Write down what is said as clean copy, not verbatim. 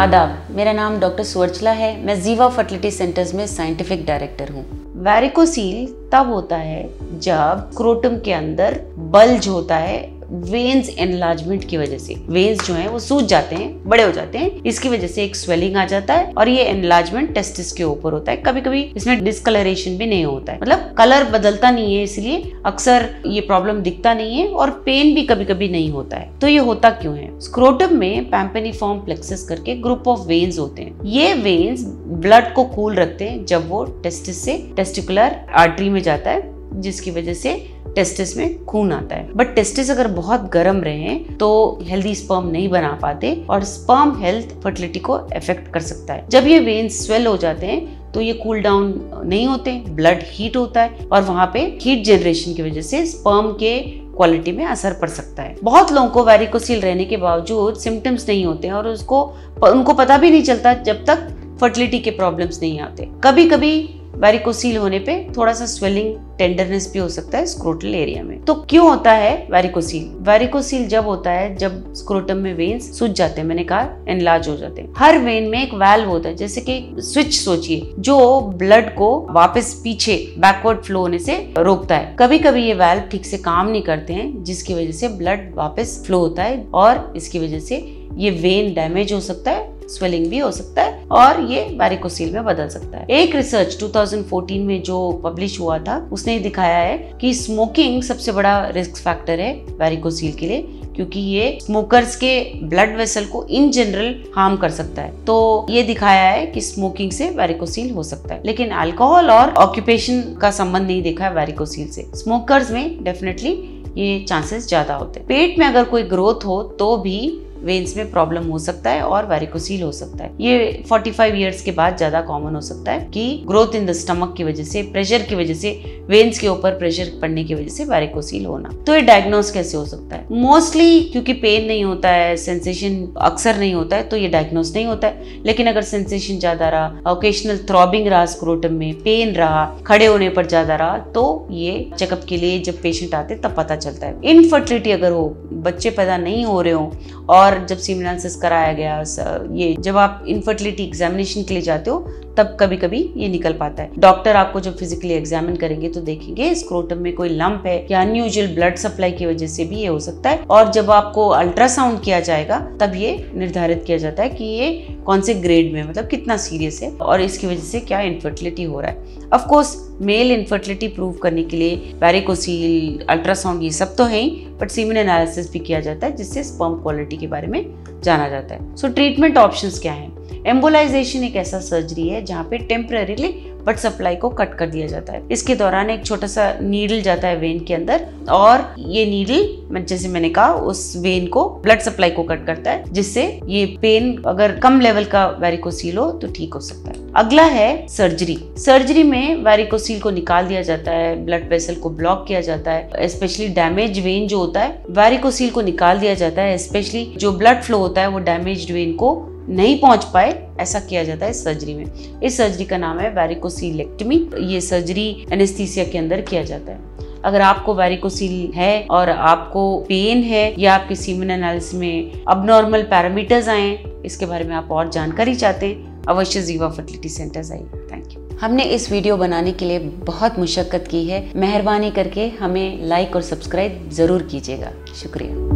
आदाब, मेरा नाम डॉक्टर सुवर्चला है। मैं जीवा फर्टिलिटी सेंटर्स में साइंटिफिक डायरेक्टर हूँ। वैरिकोसील तब होता है जब स्क्रोटम के अंदर बल्ज होता है वेन्स एनलार्जमेंट की वजह से। वेन्स जो है वो सूज जाते हैं, बड़े हो जाते हैं, इसकी वजह से एक स्वेलिंग आ जाता है और ये एनलार्जमेंट टेस्टिस के ऊपर होता है। कभी कभी इसमें डिस्कलरेशन भी नहीं होता है, मतलब कलर बदलता नहीं है, इसलिए अक्सर ये प्रॉब्लम दिखता नहीं है और पेन भी कभी कभी नहीं होता है। तो ये होता क्यों है? स्क्रोटम में पैम्पेनिफॉर्म प्लेक्सस करके ग्रुप ऑफ वेन्स होते हैं। ये वेन्स ब्लड को कूल रखते हैं जब वो टेस्टिस से टेस्टिकुलर आर्टरी में जाता है, जिसकी वजह से टेस्टिस में खून आता है। बट टेस्टिस अगर बहुत गर्म रहे तो हेल्दी स्पर्म नहीं बना पाते और स्पर्म हेल्थ फर्टिलिटी को अफेक्ट कर सकता है। जब ये वेन्स स्वेल हो जाते हैं तो ये कूल डाउन नहीं होते, ब्लड हीट होता है और वहां पे हीट जनरेशन की वजह से स्पर्म के क्वालिटी में असर पड़ सकता है। बहुत लोगों को वैरिकोसील रहने के बावजूद सिम्टम्स नहीं होते हैं और उनको पता भी नहीं चलता जब तक फर्टिलिटी के प्रॉब्लम्स नहीं आते। कभी कभी वैरिकोसील होने पे थोड़ा सा स्वेलिंग, टेंडरनेस भी हो सकता है स्क्रोटल एरिया में। तो क्यों होता है वैरिकोसील? वैरिकोसील जब होता है जब स्क्रोटम में वेन्स सूज जाते हैं, मैंने कहा एनलार्ज हो जाते हैं। हर वेन में एक वाल्व होता है, जैसे कि स्विच सोचिए, जो ब्लड को वापस पीछे बैकवर्ड फ्लो होने से रोकता है। कभी कभी ये वाल्व ठीक से काम नहीं करते हैं, जिसकी वजह से ब्लड वापस फ्लो होता है और इसकी वजह से ये वेन डैमेज हो सकता है, स्वेलिंग भी हो सकता है और ये वैरिकोसील में बदल सकता है। एक रिसर्च 2014 में जो पब्लिश हुआ था उसने दिखाया है कि स्मोकिंग सबसे बड़ा रिस्क फैक्टर है वैरिकोसील के लिए, क्योंकि ये स्मोकर्स के ब्लड वेसल को इन जनरल हार्म कर सकता है। तो ये दिखाया है कि स्मोकिंग से वैरिकोसील हो सकता है, लेकिन अल्कोहल और ऑक्यूपेशन का संबंध नहीं देखा है वैरिकोसील से। स्मोकर्स में डेफिनेटली ये चांसेस ज्यादा होते हैं। पेट में अगर कोई ग्रोथ हो तो भी वेन्स में प्रॉब्लम हो सकता है और वैरिकोसील हो सकता है। ये 45 इयर्स के बाद ज्यादा कॉमन हो सकता है कि ग्रोथ इन द स्टमक की वजह से, प्रेशर की वजह से, वेन्स के ऊपर प्रेशर पड़ने की वजह से वैरिकोसील होना। तो ये डायग्नोस कैसे हो सकता है? मोस्टली क्योंकि पेन नहीं होता है, सेंसेशन अक्सर नहीं होता है, तो ये डायग्नोस नहीं होता है। लेकिन अगर सेंसेशन ज्यादा रहा, ओकेशनल थ्रॉबिंग रहा, स्क्रोटम में पेन रहा, खड़े होने पर ज्यादा रहा, तो ये चेकअप के लिए जब पेशेंट आते तब पता चलता है। इनफर्टिलिटी अगर हो, बच्चे पैदा नहीं हो रहे हो और जब सीमेन एनालिसिस कराया गया, ये जब आप इनफर्टिलिटी एग्जामिनेशन के लिए जाते हो तब कभी कभी ये निकल पाता है। डॉक्टर आपको जब फिजिकली एग्जामिन करेंगे तो देखेंगे स्क्रोटम में कोई लंप है या अनयूजुअल ब्लड सप्लाई की वजह से भी ये हो सकता है। और जब आपको अल्ट्रासाउंड किया जाएगा तब ये निर्धारित किया जाता है कि ये कौन से ग्रेड में, मतलब कितना सीरियस है और इसकी वजह से क्या इनफर्टिलिटी हो रहा है। Of course male infertility prove करने के लिए वैरिकोसील, अल्ट्रासाउंड ये सब तो है ही, बट सीमेन एनालिसिस भी किया जाता है जिससे स्पर्म क्वालिटी के बारे में जाना जाता है। सो ट्रीटमेंट ऑप्शंस क्या हैं? एम्बोलाइजेशन एक ऐसा सर्जरी है जहाँ पे टेम्परेरीली ब्लड सप्लाई को कट कर दिया जाता है। इसके दौरान एक छोटा सा नीडल जाता है वेन के अंदर और ये नीडल, जैसे मैंने कहा, उस वेन को ब्लड सप्लाई को कट करता है, जिससे ये पेन अगर कम लेवल का वैरिकोसील हो तो ठीक हो सकता है। अगला है सर्जरी। सर्जरी में वैरिकोसील को निकाल दिया जाता है, ब्लड वेसल को ब्लॉक किया जाता है, स्पेशली डैमेज वेन जो होता है वैरिकोसील को निकाल दिया जाता है, स्पेशली जो ब्लड फ्लो होता है वो डैमेज्ड वेन को नहीं पहुंच पाए, ऐसा किया जाता है सर्जरी में। इस सर्जरी का नाम है वैरिकोसीलेक्टमी। ये सर्जरी एनेस्थीसिया के अंदर किया जाता है। अगर आपको वैरिकोसील है और आपको पेन है या आपके सीमेन एनालिसिस में अबनॉर्मल पैरामीटर्स आए, इसके बारे में आप और जानकारी चाहते हैं, अवश्य जीवा फर्टिलिटी सेंटर्स आइए। Thank you. हमने इस वीडियो बनाने के लिए बहुत मुशक्कत की है। मेहरबानी करके हमें लाइक और सब्सक्राइब जरूर कीजिएगा। शुक्रिया।